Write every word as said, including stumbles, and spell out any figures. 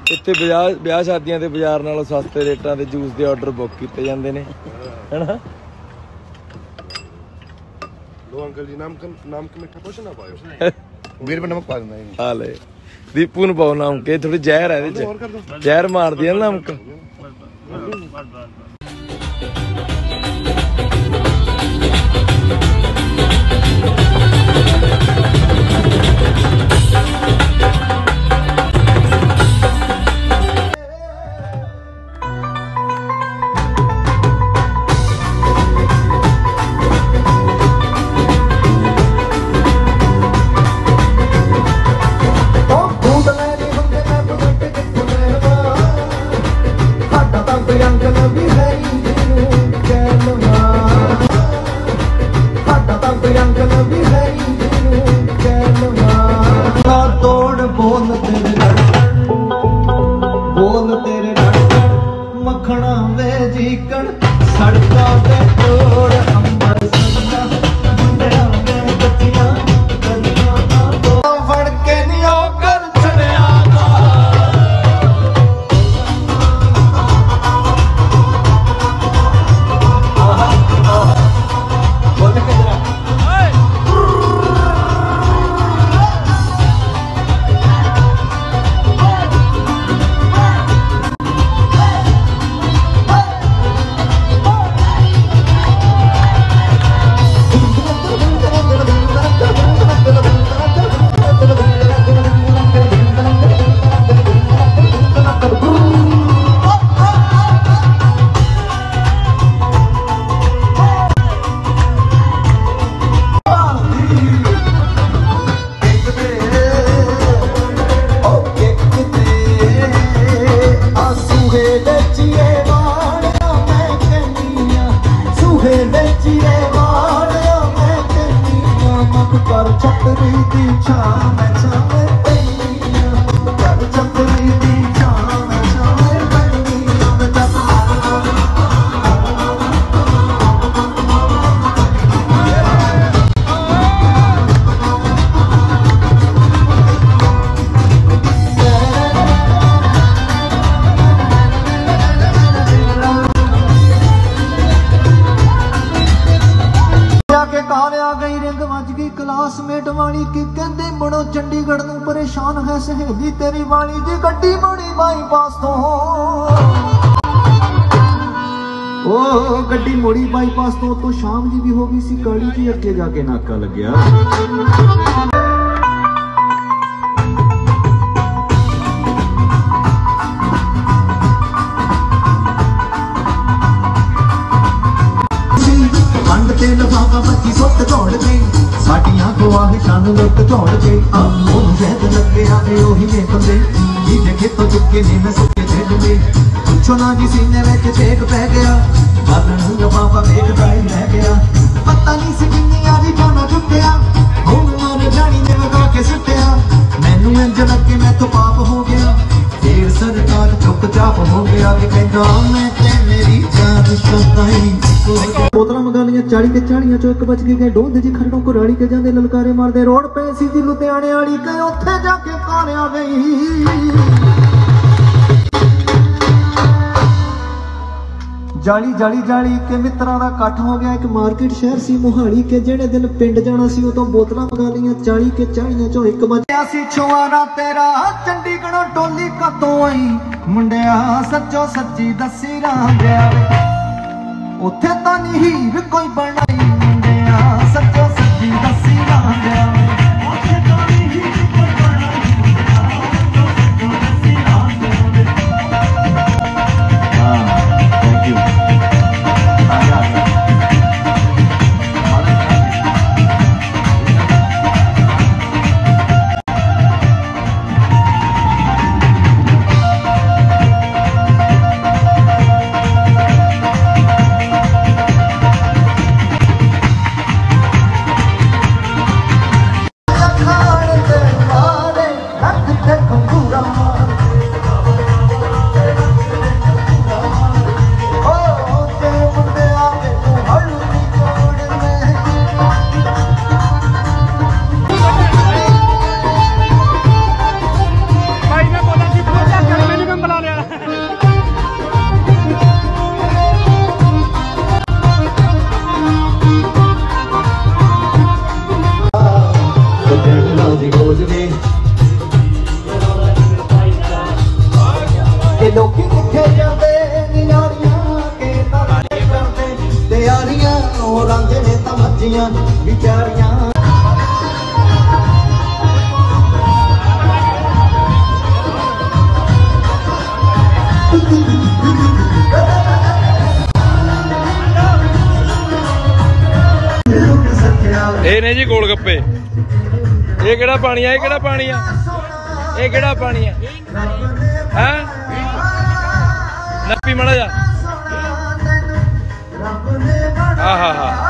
ਇੱਥੇ ਵਿਆਹ ਵਿਆਹ ਸ਼ਾਦੀਆਂ ਦੇ ਬਾਜ਼ਾਰ ਨਾਲੋਂ ਸਸਤੇ ਰੇਟਾਂ ਦੇ ਜੂਸ ਦੇ ਆਰਡਰ ਬੁੱਕ ਕੀਤੇ ਜਾਂਦੇ ਨੇ ਹੈਨਾ। लो अंकल जी नाम का नाम के मिठा कुछ ना पायो मेरे पे नमक पा देना है। ਆ ਲੈ ਦੀਪੂ ਨੂੰ ਪਾਓ ਨਮਕ, ਇਹ ਥੋੜੀ ਜ਼ਹਿਰ ਹੈ ਇਹਦੇ ਚ, ਜ਼ਹਿਰ ਮਾਰਦੀ ਹੈ ਨਾ ਨਮਕ। क्लासमेट वाली की कहते बड़ो चंडीगढ़ नूं परेशान है सहेली तेरी वाली जी गड्डी बड़ी बाईपास तो ओ गड्डी मोड़ी बाईपास तो तो शाम जी भी हो गई सी काली जी अगे जाके नाका लग गया। ते लफाफा बच्ची सुत दौड़ गई साडियां ख्वाहिशां नूं लुट दौड़ गई ओनू शहद लगे आए ओही ने बंदे जी देखे तो चुके ने मैं सुके छेड़ गई पुछो ना जी सीने विच छेक पै गया बालन लफाफा वेखदा ही रह गया पता नहीं सी किन्नी यारी जाना चुक्या ओनू मारे जानी ने वगा के सुट्टिया मैनू इंज लगे मैं तो पाप हो गया फिर सरकार चुपचाप हो गया कि कहंदा मैं ते मेरी जान सताई बोतल मंगा लिया चाली के चालियां चो एक बच गए ढोंदे जी खरड़ों को राड़ी के जांदे ललकारे मारदे रोड पे सी जी लुधियाने वाली के उत्थे जाके कालिया गई जाली जाली जाली के मित्रा दा इकट्ठ हो गया। एक मार्केट शहर सी मोहाली के जेड़े दिन पिंड जाना सी उदों बोतल मंगा लिया चाली के चालियां चो एक बच सी छुआरा तेरा चंडीगढ़ों टोली कदों आई मुंडिया सच्चो सच्ची दसी राम गया उत्थे तां नी हीर कोई बनाई मुंडिया सच्चो सच्ची दसी ना गया उत्थे तां नी हीर कोई बनाई मुंडिया सच्चो सच्ची दसी ना गया। हां थैंक यू आ गया ਲੋਕੀ ਕਿੱਥੇ ਜਾਂਦੇ ਨਿਆਰੀਆਂ ਕੇ ਤਰਲੇ ਕਰਦੇ ਤਿਆਰੀਆਂ ਉਹ ਰੰਗ ਨੇ ਤਾਂ ਮੱਝੀਆਂ ਵਿਚਾਰੀਆਂ ਇਹ ਨੇ ਜੀ ਗੋਲ ਗੱਪੇ। ਇਹ ਕਿਹੜਾ ਪਾਣੀ ਆ? ਇਹ ਕਿਹੜਾ ਪਾਣੀ ਆ? ਇਹ ਕਿਹੜਾ ਪਾਣੀ ਆ? ਹੈ ਨੱਪੀ ਮੜਾ ਜਾ। ਆਹਾ ਹਾ